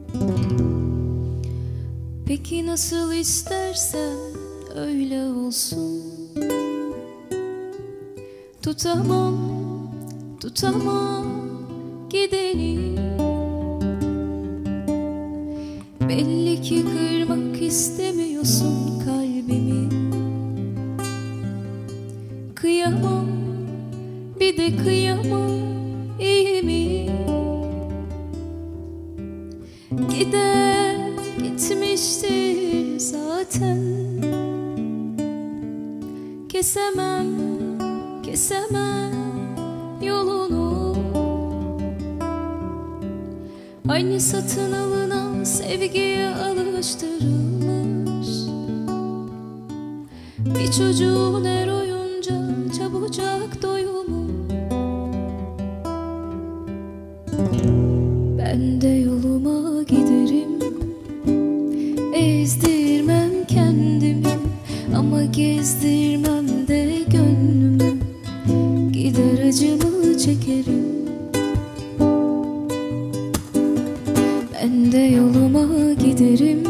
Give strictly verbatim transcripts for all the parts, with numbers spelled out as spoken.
Peki nasıl istersen öyle olsun. Tutamam, tutamam gideni. Belli ki kırmak istemiyorsun kalbimi. Kıyamam, bir de kıyamam, iyi mi? Gider gitmiştir zaten. Kesemem, kesemem yolunu. Aynı satın alınan sevgiye alıştırılmış. Bir çocuğun er oyunca çabucak doyumu. Ben de yoluma giderim, ezdirmem kendimi, ama gezdirmem de gönlümü. Gider acımı çekerim. Ben de yoluma giderim,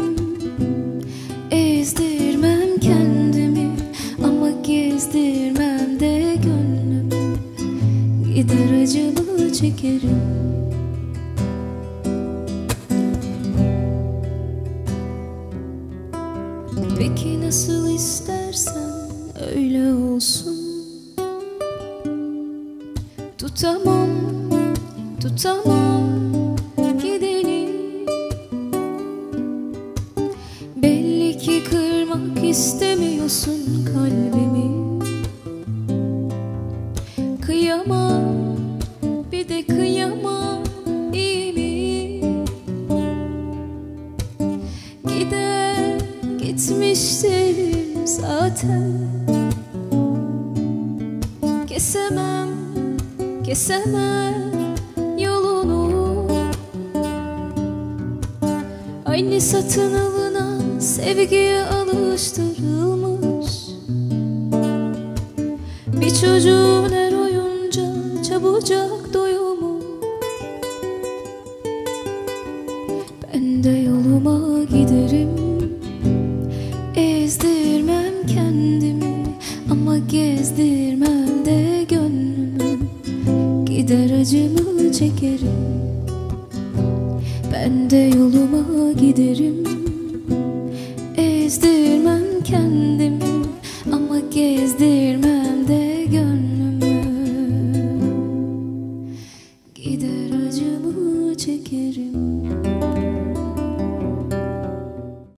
ezdirmem kendimi, ama gezdirmem de gönlümü. Gider acımı çekerim. Peki nasıl istersen öyle olsun. Tutamam, tutamam gideni. Belli ki kırmak istemiyorsun kalbimi. Kıyamam, bir de kıyamam, iyi mi? Gider gitmiştir zaten. Kesemem, kesemem yolunu. Aynı satın alınan sevgiye alıştırılmış. Bir çocuğun er oyunca çabucak doyumu. Ben de yoluma giderim, ezdirmem kendimi, ama gezdirmem de gönlümü. Gider acımı çekerim. Ben de yoluma giderim, ezdirmem kendimi, ama gezdirmem de gönlümü. Gider acımı çekerim.